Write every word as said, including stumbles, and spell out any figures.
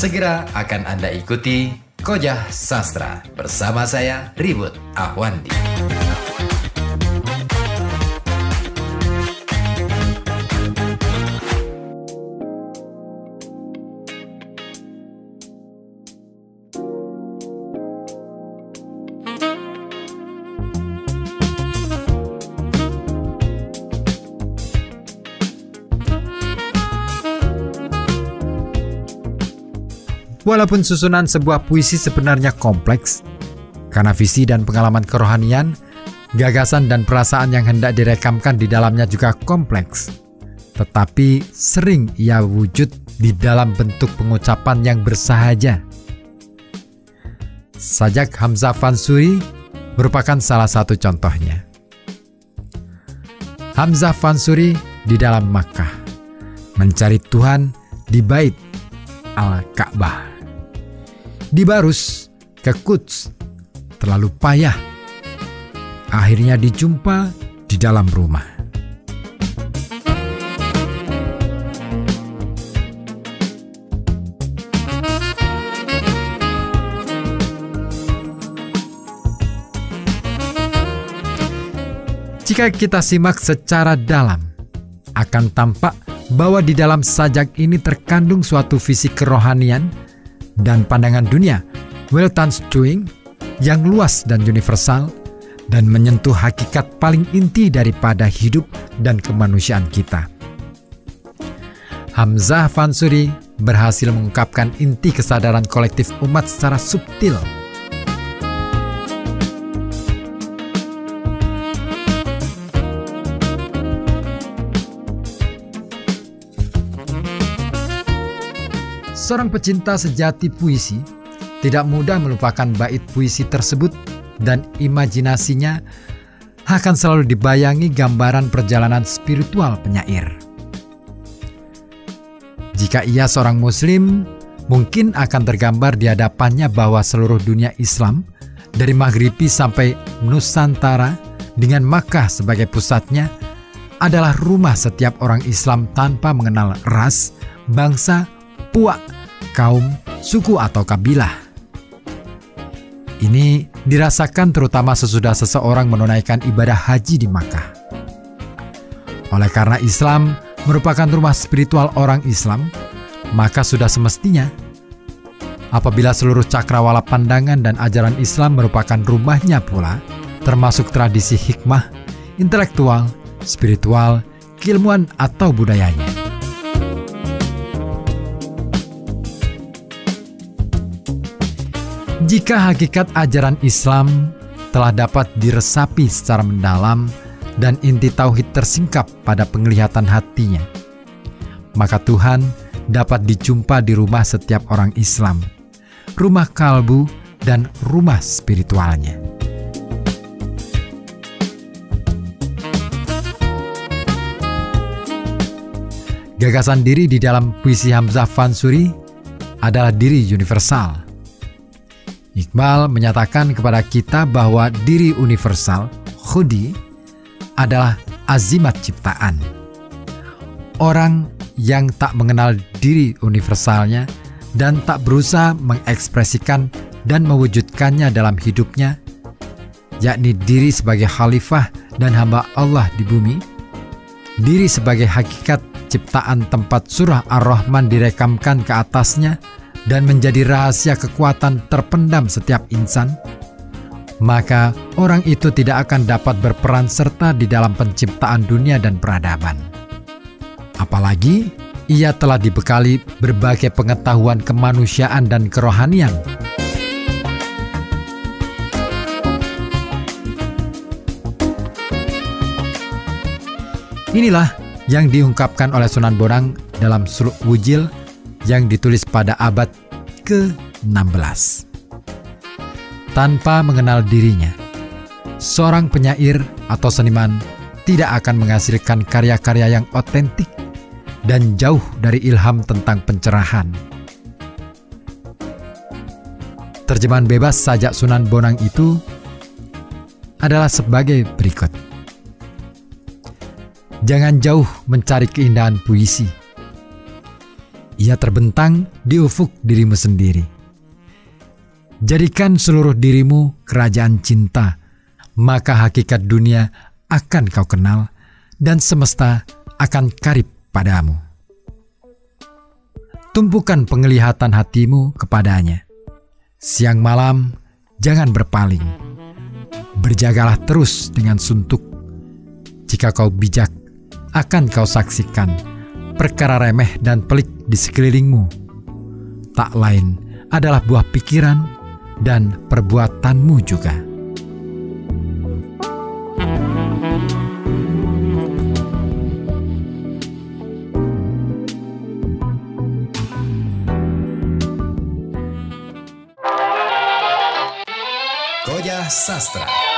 Segera akan Anda ikuti Kojah Sastra bersama saya, Ribut Ahwandi. Walaupun susunan sebuah puisi sebenarnya kompleks, karena visi dan pengalaman kerohanian, gagasan dan perasaan yang hendak direkamkan di dalamnya juga kompleks. Tetapi sering ia wujud di dalam bentuk pengucapan yang bersahaja. Sajak Hamzah Fansuri merupakan salah satu contohnya. Hamzah Fansuri di dalam Makkah, mencari Tuhan di Bait Al-Ka'bah. Di Barus ke Quds, terlalu payah. Akhirnya dijumpa di dalam rumah. Jika kita simak secara dalam, akan tampak bahwa di dalam sajak ini terkandung suatu visi kerohanian dan pandangan dunia Weltanschauung yang luas dan universal dan menyentuh hakikat paling inti daripada hidup dan kemanusiaan kita. Hamzah Fansuri berhasil mengungkapkan inti kesadaran kolektif umat secara subtil. Seorang pecinta sejati puisi tidak mudah melupakan bait puisi tersebut dan imajinasinya akan selalu dibayangi gambaran perjalanan spiritual penyair. Jika ia seorang muslim, mungkin akan tergambar di hadapannya bahwa seluruh dunia Islam dari Maghribi sampai Nusantara dengan Makkah sebagai pusatnya adalah rumah setiap orang Islam tanpa mengenal ras, bangsa, puak, kaum, suku atau kabilah. Ini dirasakan terutama sesudah seseorang menunaikan ibadah haji di Makkah. Oleh karena Islam merupakan rumah spiritual orang Islam, maka sudah semestinya apabila seluruh cakrawala pandangan dan ajaran Islam merupakan rumahnya pula, termasuk tradisi hikmah, intelektual, spiritual, keilmuan atau budayanya. Jika hakikat ajaran Islam telah dapat diresapi secara mendalam dan inti tauhid tersingkap pada penglihatan hatinya, maka Tuhan dapat dijumpa di rumah setiap orang Islam, rumah kalbu dan rumah spiritualnya. Gagasan diri di dalam puisi Hamzah Fansuri adalah diri universal. Iqbal menyatakan kepada kita bahwa diri universal, khudi, adalah azimat ciptaan. Orang yang tak mengenal diri universalnya dan tak berusaha mengekspresikan dan mewujudkannya dalam hidupnya, yakni diri sebagai khalifah dan hamba Allah di bumi, diri sebagai hakikat ciptaan tempat surah Ar-Rahman direkamkan ke atasnya, dan menjadi rahasia kekuatan terpendam setiap insan, maka orang itu tidak akan dapat berperan serta di dalam penciptaan dunia dan peradaban. Apalagi ia telah dibekali berbagai pengetahuan kemanusiaan dan kerohanian. Inilah yang diungkapkan oleh Sunan Bonang dalam Suluk Wujil yang ditulis pada abad ke enam belas. Tanpa mengenal dirinya, seorang penyair atau seniman tidak akan menghasilkan karya-karya yang otentik dan jauh dari ilham tentang pencerahan. Terjemahan bebas sajak Sunan Bonang itu adalah sebagai berikut. Jangan jauh mencari keindahan puisi. ia terbentang di ufuk dirimu sendiri. Jadikan seluruh dirimu kerajaan cinta, maka hakikat dunia akan kau kenal dan semesta akan karib padamu. Tumpukan penglihatan hatimu kepadanya. Siang malam jangan berpaling. Berjagalah terus dengan suntuk. Jika kau bijak, akan kau saksikan perkara remeh dan pelik di sekelilingmu. Tak lain adalah buah pikiran dan perbuatanmu juga. Koja Sastra.